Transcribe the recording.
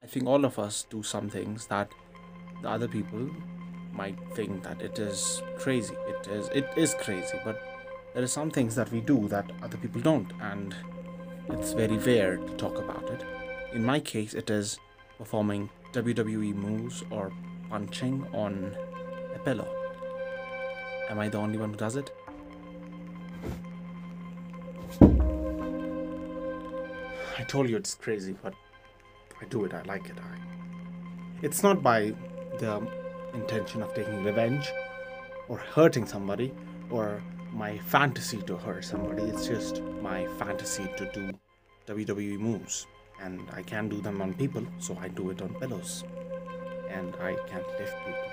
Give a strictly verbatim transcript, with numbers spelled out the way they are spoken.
I think all of us do some things that the other people might think that it is crazy. It is it is crazy, but there are some things that we do that other people don't, and it's very weird to talk about it. In my case, it is performing W W E moves or punching on a pillow. Am I the only one who does it? I told you it's crazy, but I do it. I like it. I... It's not by the intention of taking revenge or hurting somebody or my fantasy to hurt somebody. It's just my fantasy to do W W E moves. And I can't do them on people, so I do it on pillows. And I can't lift people.